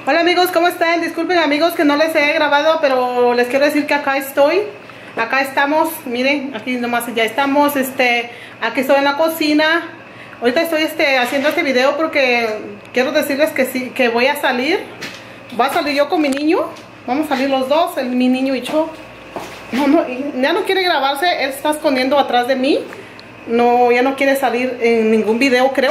Hola amigos, ¿cómo están? Disculpen amigos que no les he grabado, pero les quiero decir que acá estoy. Acá estamos, miren, aquí nomás ya estamos, aquí estoy en la cocina. Ahorita estoy haciendo este video porque quiero decirles que sí, que voy a salir. Voy a salir yo con mi niño. Vamos a salir los dos, mi niño y yo. Ya no quiere grabarse, él está escondiendo atrás de mí. No, ya no quiere salir en ningún video, creo.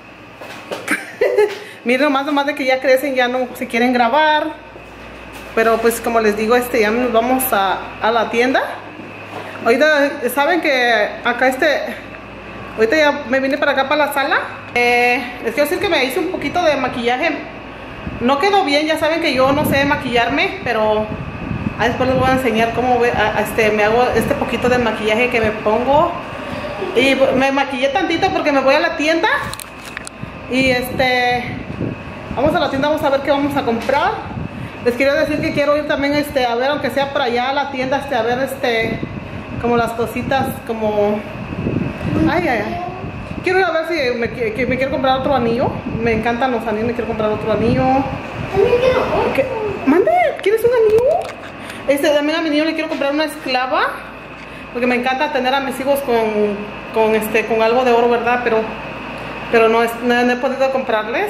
Miren, nomás de que ya crecen, ya no se quieren grabar. Pero pues como les digo, ya nos vamos a la tienda. Ahorita, saben que acá ahorita ya me vine para acá, para la sala. Les quiero decir que me hice un poquito de maquillaje. No quedó bien, ya saben que yo no sé maquillarme, pero después les voy a enseñar cómo me hago este poquito de maquillaje que me pongo. Y me maquillé tantito porque me voy a la tienda. Y vamos a la tienda, vamos a ver qué vamos a comprar. Les quiero decir que quiero ir también a ver, aunque sea para allá a la tienda, a ver como las cositas, como quiero ir a ver si me quiero comprar otro anillo. Me encantan los anillos, me quiero comprar otro anillo. También quiero. Mande, ¿quieres un anillo? También a mi niño le quiero comprar una esclava, porque me encanta tener a mis hijos con algo de oro, ¿verdad? Pero no he podido comprarles.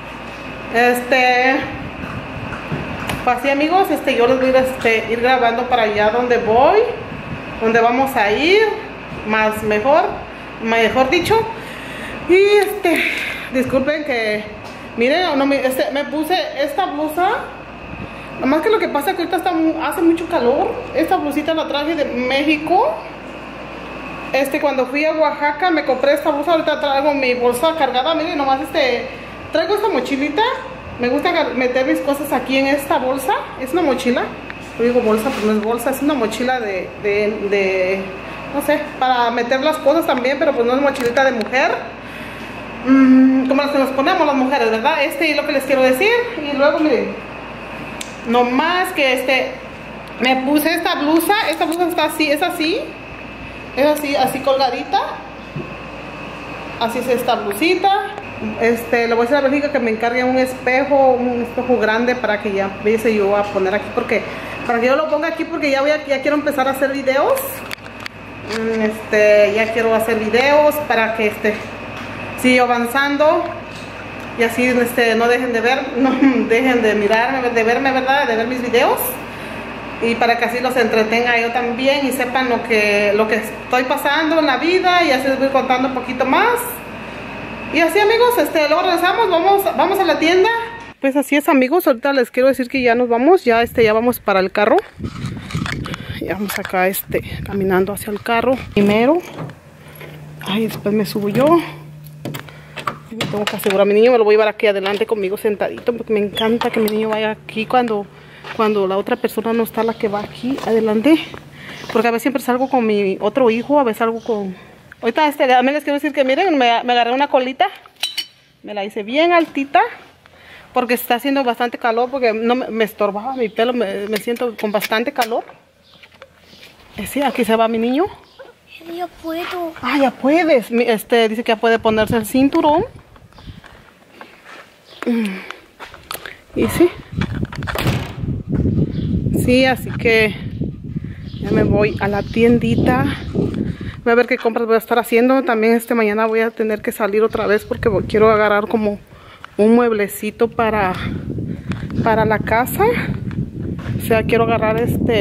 Pues así amigos, yo les voy a ir grabando para allá donde voy, donde vamos a ir, mejor dicho. Y disculpen que, miren, no, me puse esta blusa. Nomás que lo que pasa es que ahorita hace mucho calor. Esta blusita la traje de México. Cuando fui a Oaxaca me compré esta blusa. Ahorita traigo mi bolsa cargada. Miren, nomás traigo esta mochilita. Me gusta meter mis cosas aquí en esta bolsa. Es una mochila. Yo digo bolsa, pero no es bolsa. Es una mochila no sé, para meter las cosas también, pero pues no es mochilita de mujer. Como las que nos ponemos las mujeres, ¿verdad? Es lo que les quiero decir. Y luego, miren, nomás que me puse esta blusa. Esta blusa está así, es así colgadita. Así es esta blusita. Le voy a decir a Bélgica que me encargue un espejo grande para que ya empiece yo a poner aquí, para que yo lo ponga aquí, porque ya quiero empezar a hacer videos. Ya quiero hacer videos para que siga avanzando y así no dejen de ver, no dejen de mirarme, de verme, ¿verdad? De ver mis videos, y para que así los entretenga yo también y sepan lo que estoy pasando en la vida, y así les voy contando un poquito más. Y así amigos, luego regresamos, vamos a la tienda. Pues así es amigos, ahorita les quiero decir que ya nos vamos, ya vamos para el carro. Ya vamos acá caminando hacia el carro primero. Después me subo yo. Y me tengo que asegurar a mi niño, me lo voy a llevar aquí adelante conmigo sentadito, porque me encanta que mi niño vaya aquí cuando la otra persona no está, la que va aquí adelante. Porque a veces siempre salgo con mi otro hijo, a veces salgo con... Ahorita también les quiero decir que miren, me agarré una colita. Me la hice bien altita, porque está haciendo bastante calor, porque no me estorbaba mi pelo, me siento con bastante calor. Sí, aquí se va mi niño. Ya puedo. Ya puedes. Dice que ya puede ponerse el cinturón. Y sí. Sí, así que ya me voy a la tiendita. Voy a ver qué compras voy a estar haciendo. También mañana voy a tener que salir otra vez, porque quiero agarrar como un mueblecito para la casa. O sea, quiero agarrar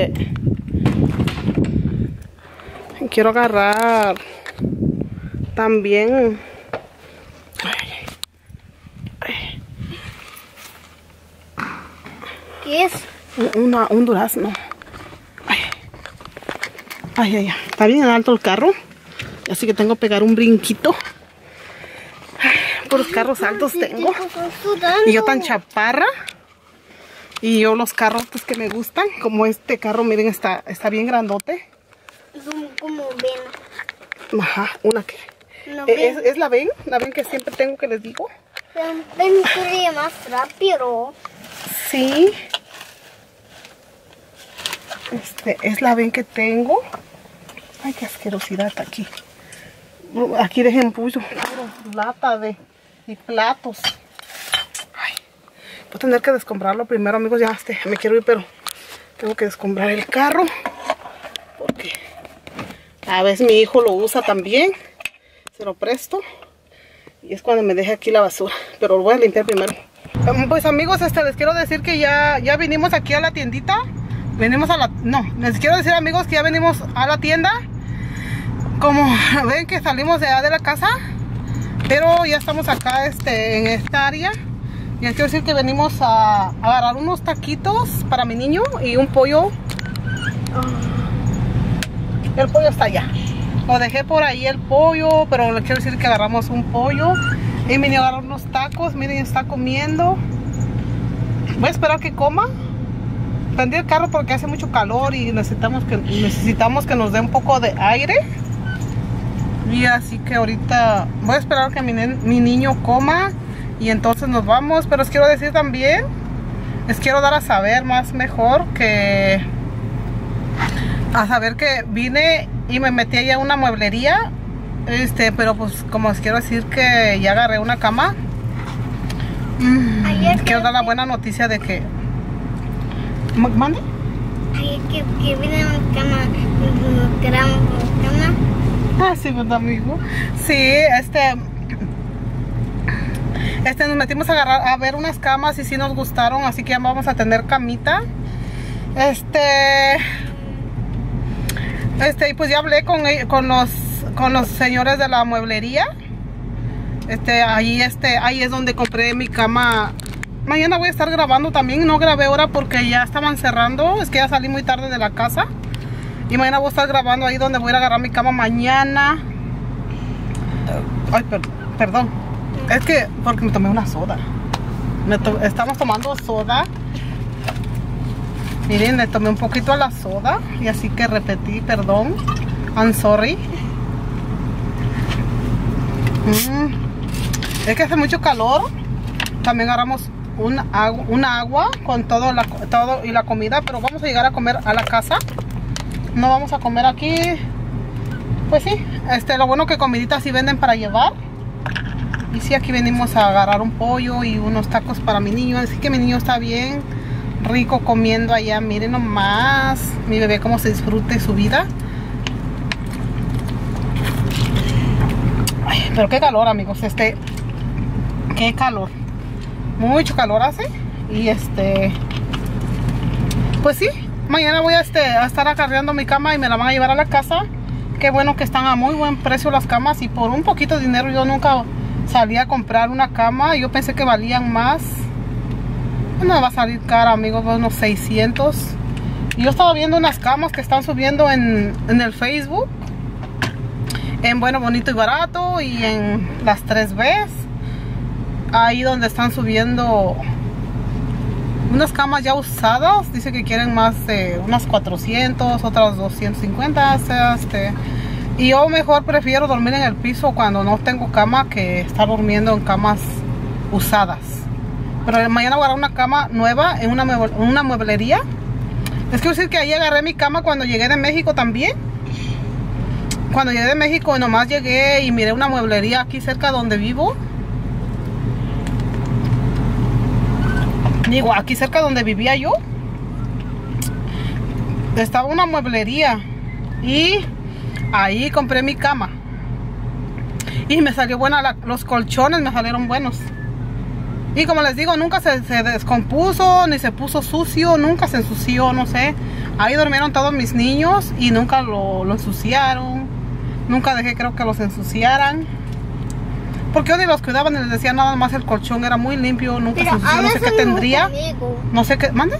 quiero agarrar también ¿qué es? Un durazno. Está bien alto el carro, así que tengo que pegar un brinquito. Puros carros altos tengo. Y yo tan chaparra. Y yo los carros que me gustan, como este carro, miren, está bien grandote. Es como ven. Ajá, una que... ¿Es la ven? La ven que siempre tengo, que les digo. Ven corre más rápido. Sí. Es la ven que tengo. Ay, qué asquerosidad está aquí. Aquí dejen puro lata y platos. Voy a tener que descombrarlo primero, amigos. Ya me quiero ir, pero tengo que descombrar el carro. Porque a veces mi hijo lo usa también. Se lo presto. Y es cuando me deje aquí la basura. Pero lo voy a limpiar primero. Pues amigos, les quiero decir que ya vinimos aquí a la tiendita. Venimos a la... No, les quiero decir, amigos, que ya venimos a la tienda. Como ven que salimos de la casa. Pero ya estamos acá en esta área. Y les quiero decir que venimos a agarrar unos taquitos para mi niño y un pollo. El pollo está allá. Lo dejé por ahí el pollo, pero les quiero decir que agarramos un pollo. Y mi niño agarró unos tacos. Miren, está comiendo. Voy a esperar que coma. Prendí el carro porque hace mucho calor y necesitamos que nos dé un poco de aire. Y así que ahorita voy a esperar que mi niño coma y entonces nos vamos. Pero les quiero decir también, les quiero dar a saber mejor que vine y me metí allá a una mueblería. Pero pues como les quiero decir que ya agarré una cama. Quiero dar la buena noticia de que... ¿Mande? Ayer que vine una cama. Ah, sí, ¿verdad, amigo? Sí, nos metimos a ver unas camas y sí nos gustaron, así que ya vamos a tener camita. Y pues ya hablé con los señores de la mueblería. Ahí es donde compré mi cama. Mañana voy a estar grabando también. No grabé ahora porque ya estaban cerrando. Es que ya salí muy tarde de la casa. Y mañana voy a estar grabando ahí donde voy a ir a agarrar mi cama mañana. Ay, perdón. Es que porque me tomé una soda. Estamos tomando soda. Miren, le tomé un poquito a la soda. Y así que repetí, perdón. I'm sorry. Es que hace mucho calor. También agarramos un agua con todo y la comida. Pero vamos a llegar a comer a la casa. No vamos a comer aquí. Pues sí, lo bueno que comiditas sí venden para llevar. Y sí, aquí venimos a agarrar un pollo y unos tacos para mi niño. Así que mi niño está bien rico comiendo allá. Miren nomás mi bebé cómo se disfrute su vida. Ay, pero qué calor, amigos. Qué calor. Mucho calor hace. Y pues sí, mañana voy a estar acarreando mi cama y me la van a llevar a la casa. Qué bueno que están a muy buen precio las camas. Y por un poquito de dinero yo nunca salí a comprar una cama. Yo pensé que valían más. No va a salir cara, amigos, unos 600. Y yo estaba viendo unas camas que están subiendo en el Facebook. En Bueno, Bonito y Barato. Y en las 3Bs. Ahí donde están subiendo unas camas ya usadas. Dice que quieren más de unas 400, otras 250. Y yo mejor prefiero dormir en el piso cuando no tengo cama que estar durmiendo en camas usadas. Pero mañana voy a agarrar una cama nueva en una mueblería. Les quiero decir que ahí agarré mi cama cuando llegué de México también. Cuando llegué de México nomás llegué y miré una mueblería aquí cerca donde vivo. Digo, aquí cerca donde vivía yo estaba una mueblería y ahí compré mi cama y me salió buena. Los colchones me salieron buenos y como les digo, nunca se descompuso ni se puso sucio, nunca se ensució, no sé. Ahí durmieron todos mis niños y nunca lo ensuciaron. Nunca dejé, creo, que los ensuciaran. Porque yo ni los cuidaba ni les decía nada más. El colchón era muy limpio, nunca se ensució. No sé qué tendría. No sé qué. ¿Mande?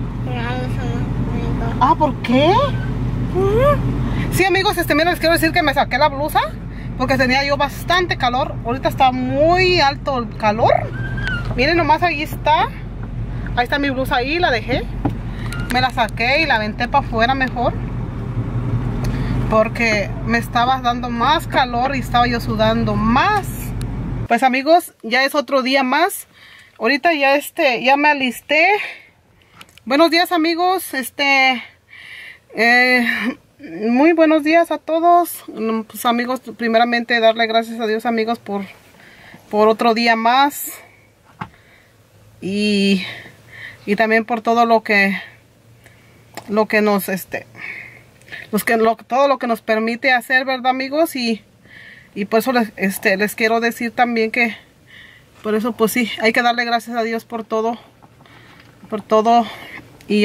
Ah, ¿por qué? Sí, amigos, miren, les quiero decir que me saqué la blusa porque tenía yo bastante calor. Ahorita está muy alto el calor. Miren nomás, ahí está. Ahí está mi blusa, ahí la dejé. Me la saqué y la aventé para afuera mejor. Porque me estaba dando más calor y estaba yo sudando más. Pues amigos, ya es otro día más. Ahorita ya ya me alisté. Buenos días, amigos. Muy buenos días a todos. Pues amigos, primeramente darle gracias a Dios, amigos, por otro día más. y también por todo lo que nos todo lo que nos permite hacer, ¿verdad, amigos? Y por eso les quiero decir también que por eso pues sí, hay que darle gracias a Dios por todo y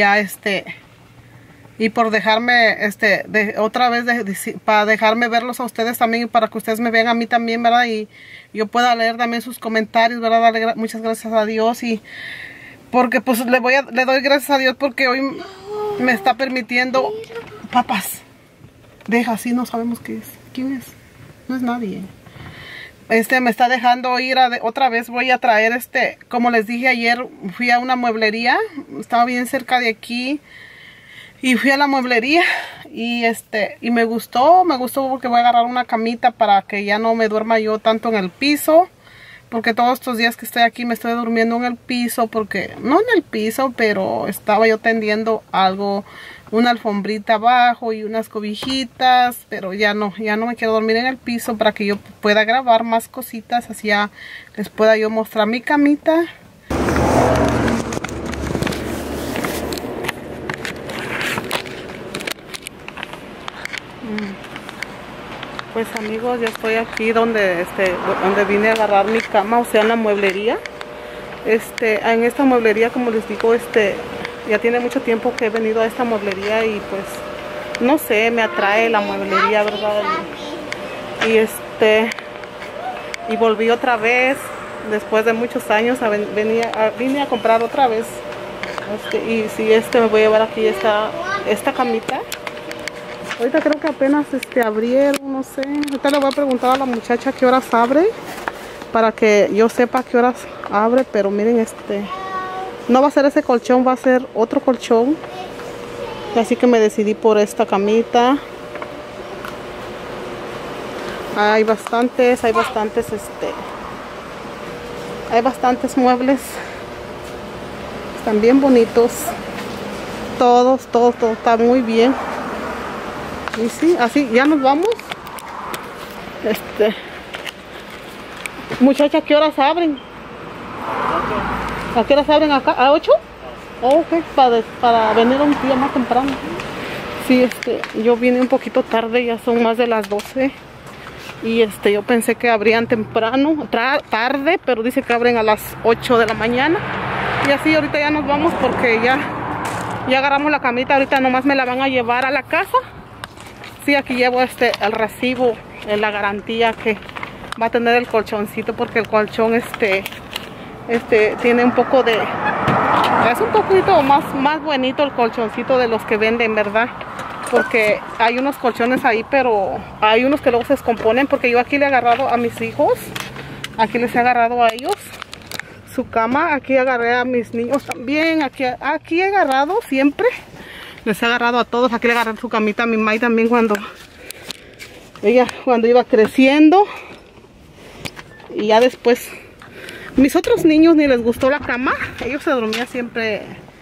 y por dejarme otra vez para dejarme verlos a ustedes también y para que ustedes me vean a mí también, ¿verdad? Y yo pueda leer también sus comentarios, ¿verdad? Darle muchas gracias a Dios y porque pues le doy gracias a Dios porque hoy me está permitiendo. Papas, deja así, no sabemos qué es. ¿Quién es? No es nadie. Me está dejando ir otra vez. Voy a traer como les dije ayer, fui a una mueblería, estaba bien cerca de aquí y fui a la mueblería y me gustó porque voy a agarrar una camita para que ya no me duerma yo tanto en el piso, porque todos estos días que estoy aquí me estoy durmiendo en el piso, porque no en el piso, pero estaba yo tendiendo algo, una alfombrita abajo y unas cobijitas, pero ya no me quiero dormir en el piso para que yo pueda grabar más cositas, así ya les pueda yo mostrar mi camita. Pues amigos, ya estoy aquí donde vine a agarrar mi cama, o sea, en la mueblería. En esta mueblería, como les digo, ya tiene mucho tiempo que he venido a esta mueblería y pues no sé, me atrae la mueblería, ¿verdad? Y volví otra vez después de muchos años vine a comprar otra vez. Y sí, me voy a llevar aquí esta camita. Ahorita creo que apenas abrieron, no sé. Ahorita le voy a preguntar a la muchacha qué horas abre para que yo sepa qué horas abre, pero miren, no va a ser ese colchón, va a ser otro colchón. Así que me decidí por esta camita. Hay bastantes muebles. Están bien bonitos. Todo está muy bien. Y sí, así, ya nos vamos. Muchacha, ¿qué horas abren? ¿A qué horas abren acá? ¿A 8? Oh, ok, para venir un día más temprano. Sí, yo vine un poquito tarde, ya son más de las 12. Y yo pensé que abrían temprano, tarde, pero dice que abren a las 8 de la mañana. Y así ahorita ya nos vamos porque ya agarramos la camita, ahorita nomás me la van a llevar a la casa. Sí, aquí llevo el recibo, la garantía que va a tener el colchoncito, porque el colchón tiene un poco es un poquito más bonito el colchoncito de los que venden, ¿verdad? Porque hay unos colchones ahí, pero hay unos que luego se descomponen, porque yo aquí le he agarrado a mis hijos, aquí les he agarrado a ellos su cama, aquí agarré a mis niños también, aquí he agarrado siempre. Les he agarrado a todos. Aquí le agarré su camita a mi May también cuando iba creciendo. Y ya después, mis otros niños ni les gustó la cama. Ellos se dormían siempre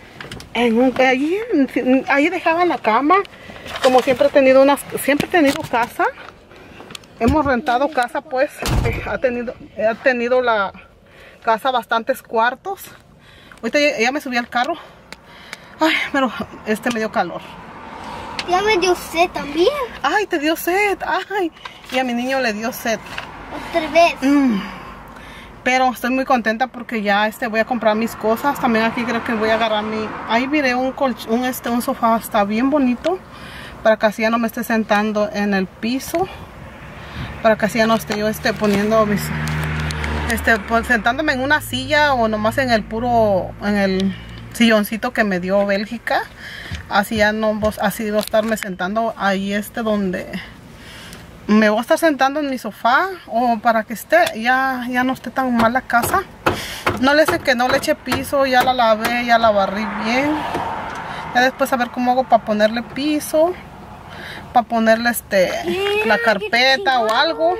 ahí dejaban la cama. Como siempre he tenido casa. Hemos rentado casa, pues. Ha tenido la casa bastantes cuartos. Ahorita ya me subí al carro. Ay, pero me dio calor. Ya me dio sed también. Ay, te dio sed. Ay, y a mi niño le dio sed. Otra vez. Pero estoy muy contenta porque ya voy a comprar mis cosas. También aquí creo que voy a agarrar ahí miré un sofá, está bien bonito. Para que así ya no me esté sentando en el piso. Para que así ya no esté yo poniendo pues, sentándome en una silla o nomás en el silloncito que me dio Bélgica. Así ya no, así voy a estarme sentando ahí donde me voy a estar sentando en mi sofá, o para que ya no esté tan mal la casa. No le eche piso, ya la lavé, ya la barrí bien. Ya después a ver cómo hago para ponerle piso, para ponerle la carpeta o algo.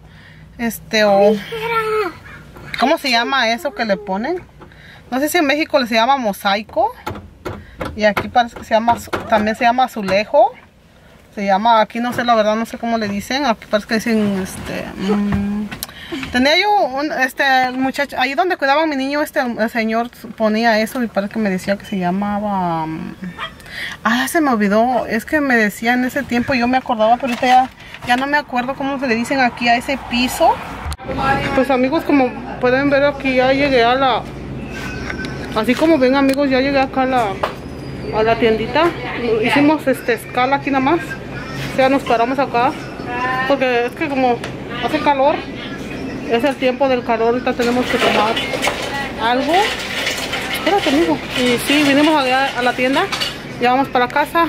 ¿Cómo se llama eso que le ponen? No sé si en México se llama mosaico. Y aquí parece que también se llama azulejo. Se llama, aquí no sé, la verdad no sé cómo le dicen. Aquí parece que dicen, Tenía yo un muchacho, ahí donde cuidaba a mi niño, el señor ponía eso y parece que me decía que se llamaba... se me olvidó, es que me decía en ese tiempo, yo me acordaba, pero ahorita ya no me acuerdo cómo se le dicen aquí a ese piso. Pues amigos, como pueden ver aquí ya llegué a la... Así como ven amigos, ya llegué acá a la tiendita. Hicimos escala aquí nada más. O sea, nos paramos acá. Porque es que como hace calor, es el tiempo del calor, ahorita tenemos que tomar algo. Espérate amigo. Y sí, vinimos a la tienda, ya vamos para casa.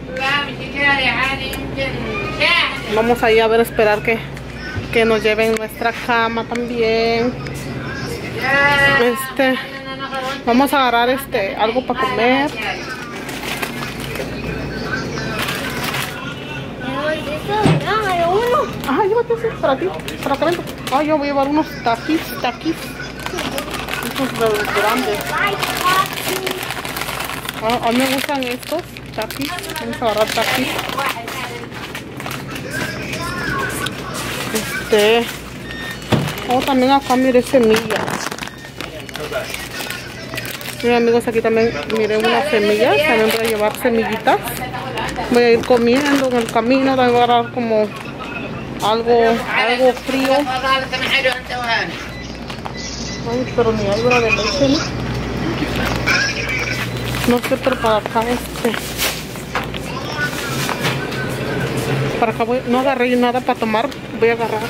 Vamos ahí a ver, esperar que nos lleven nuestra cama también. Vamos a agarrar algo para comer. Ajá, llévate ese para ti, para que venga. Yo voy a llevar unos taquis. Estos grandes. A mí me gustan estos taquis. Vamos a agarrar taquis. También acá miré semillas. Miren amigos, aquí también miré unas semillas. También voy a llevar semillitas. Voy a ir comiendo en el camino. Voy a agarrar como algo frío. Ay, pero ni hay una de leche, ¿no? No sé, pero para acá para acá no agarré nada para tomar. Voy a agarrar.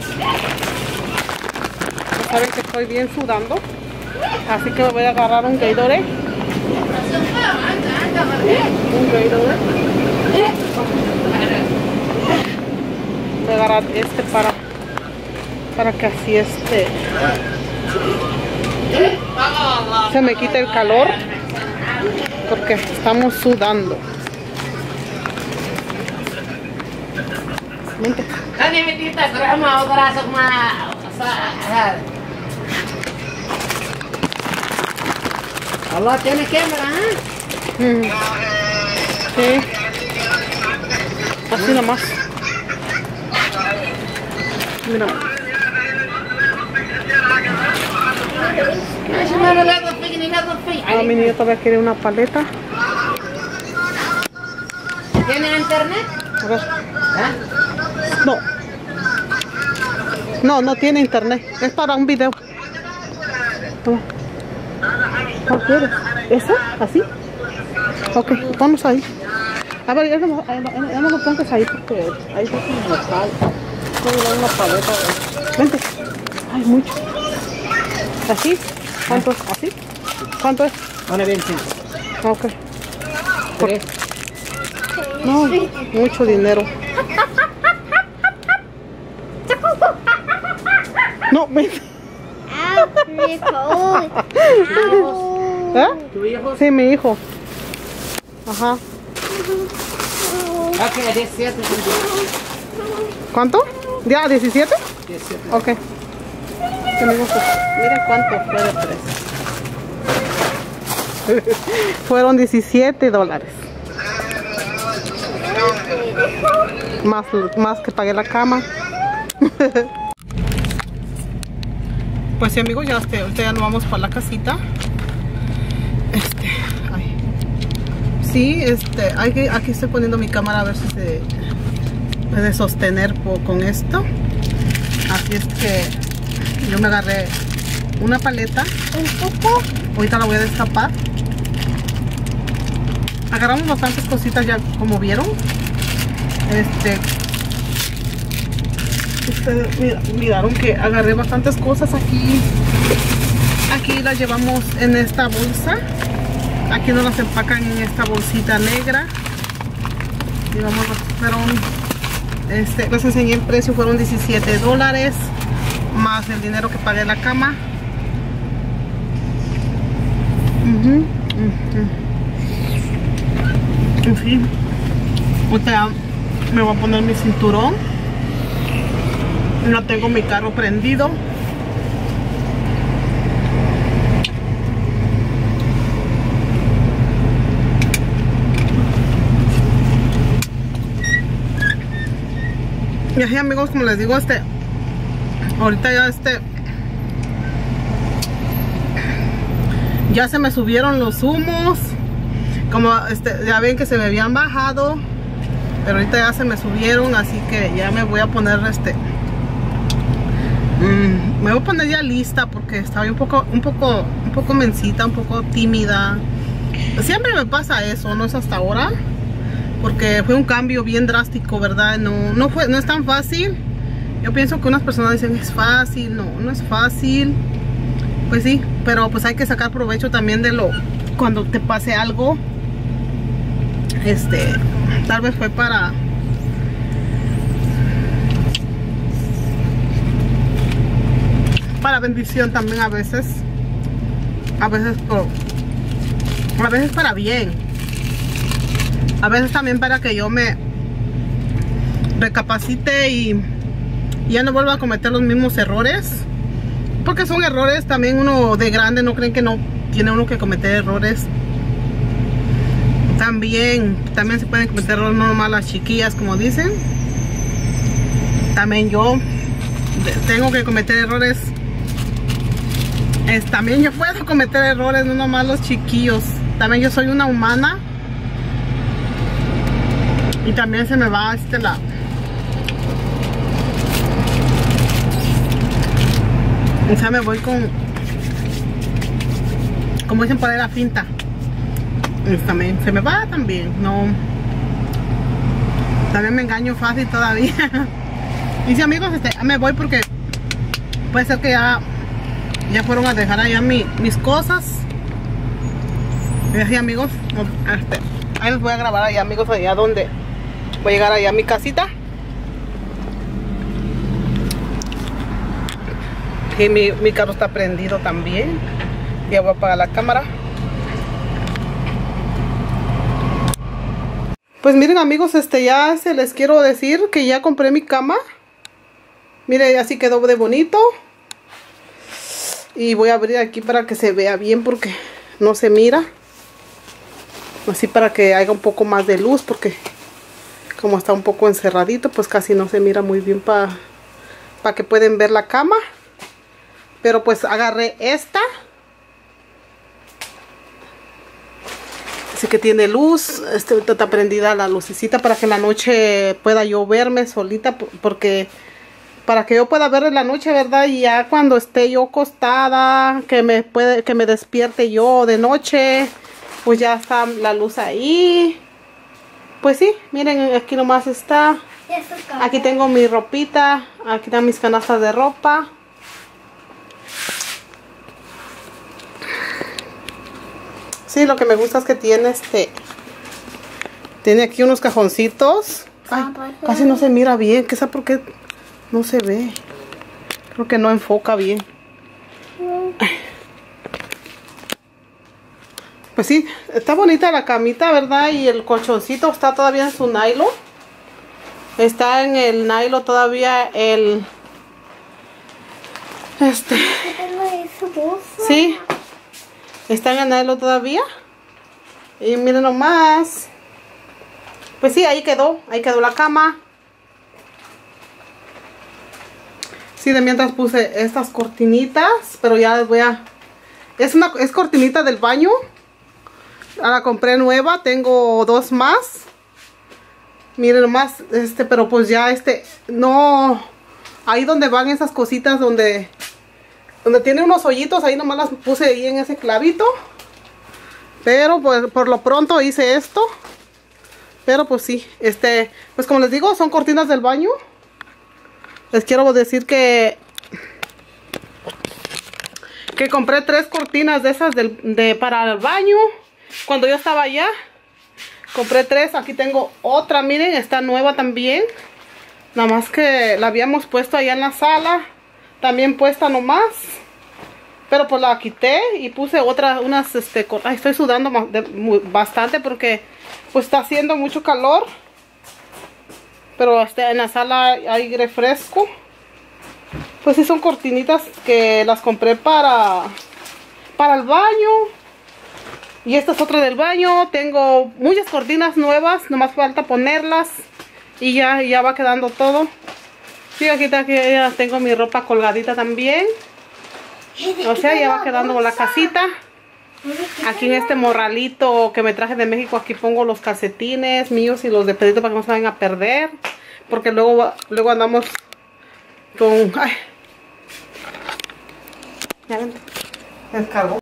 Ya saben que estoy bien sudando, así que voy a agarrar un Gatorade. Voy a agarrar para que así se me quite el calor, porque estamos sudando. Vente. Allah tiene cámara, Sí. Así nomás. Mira. Mi niño todavía quiere una paleta. ¿Tiene internet? A ver. No tiene internet. Es para un video. ¿Cuál quieres? ¿Esa? ¿Así? Ok, vamos ahí. A ver, ya no lo pongas ahí porque ahí está un local. Voy a dar una paleta. Vente. Ay, mucho. ¿Así? ¿Cuánto es? ¿Así? ¿Cuánto es? 1.25. Ok. No, mucho dinero. No, ven. ¿Eh? ¿Tu hijo? Sí, mi hijo. Ajá. Ok, 17. ¿Cuánto? ¿Ya 17? 17. Ok. Miren cuánto fue de precio. Fueron $17. Más que pagué la cama. Pues sí amigos, ya nos vamos para la casita. Sí, aquí estoy poniendo mi cámara a ver si se puede sostener con esto. Así es que yo me agarré una paleta. Ahorita la voy a destapar. Agarramos bastantes cositas ya, como vieron. Ustedes miraron que agarré bastantes cosas aquí. Aquí las llevamos en esta bolsa. Aquí nos las empacan en esta bolsita negra. Y vamos, les enseñé el precio, fueron $17 más el dinero que pagué en la cama. En fin, ahorita me voy a poner mi cinturón. No tengo mi carro prendido. Y así amigos, como les digo, ahorita ya ya se me subieron los humos. Como ya ven que se me habían bajado, pero ahorita ya se me subieron, así que ya me voy a poner me voy a poner ya lista porque estaba un poco mensita, un poco tímida. Siempre me pasa eso, no es hasta ahora, porque fue un cambio bien drástico, ¿verdad? No es tan fácil. Yo pienso que unas personas dicen es fácil, no es fácil. Pues sí, pero pues hay que sacar provecho también de cuando te pase algo. Tal vez fue para bendición también a veces para bien, a veces también para que yo me recapacite y ya no vuelva a cometer los mismos errores, porque son errores también. Uno de grande no creen que no tiene uno que cometer errores. También se pueden cometer errores, no nomás las chiquillas como dicen. También yo tengo que cometer errores. También yo puedo cometer errores, no nomás los chiquillos. También yo soy una humana. Y también se me va o sea, me voy como dicen por ahí, la finta. También se me va también. No. También me engaño fácil todavía. Y sí, amigos, me voy porque puede ser que ya fueron a dejar allá mis cosas. Y así, amigos, ahí les voy a grabar allá, amigos, allá donde voy a llegar allá a mi casita. Y mi carro está prendido también. Ya voy a apagar la cámara. Pues miren, amigos, ya les quiero decir que ya compré mi cama. Miren, así quedó de bonito. Y voy a abrir aquí para que se vea bien porque no se mira. Así para que haya un poco más de luz, porque como está un poco encerradito, pues casi no se mira muy bien para que puedan ver la cama. Pero pues agarré esta. Así que tiene luz. Ahorita está prendida la lucecita para que en la noche pueda yo verme solita, porque para que yo pueda ver en la noche, ¿verdad? Y ya cuando esté yo acostada, que me despierte yo de noche, pues ya está la luz ahí. Pues sí, miren, aquí nomás está. Aquí tengo mi ropita, aquí están mis canastas de ropa. Sí, lo que me gusta es que tiene tiene aquí unos cajoncitos. Ay, casi no se mira bien, ¿qué sabe por qué no se ve? Creo que no enfoca bien. Pues sí, está bonita la camita, ¿verdad? Y el colchoncito está todavía en su nylon. Está en el nylon todavía sí, está en el nylon todavía. Y miren nomás. Pues sí, ahí quedó la cama. Sí, de mientras puse estas cortinitas, pero ya les voy a... Es cortinita del baño. La compré nueva, tengo dos más. Miren nomás, pero pues ya no... Ahí donde van esas cositas, donde tiene unos hoyitos, ahí nomás las puse ahí en ese clavito. Pero pues por lo pronto hice esto. Pero pues sí, pues como les digo, son cortinas del baño. Les quiero decir que compré 3 cortinas de esas para el baño. Cuando yo estaba allá, compré 3. Aquí tengo otra, miren, está nueva también. Nada más que la habíamos puesto allá en la sala. También puesta nomás. Pero pues la quité y puse unas, ay, estoy sudando bastante porque pues está haciendo mucho calor. Pero en la sala hay refresco. Pues sí, son cortinitas que las compré para el baño. Y esta es otra del baño. Tengo muchas cortinas nuevas, nomás falta ponerlas. Y ya va quedando todo. Sí, aquí ya tengo mi ropa colgadita también. O sea, ya va quedando la casita. Aquí en este morralito que me traje de México, aquí pongo los calcetines míos y los de Pedrito para que no se vayan a perder. Porque luego andamos con... Ay. Ya ven, descargó.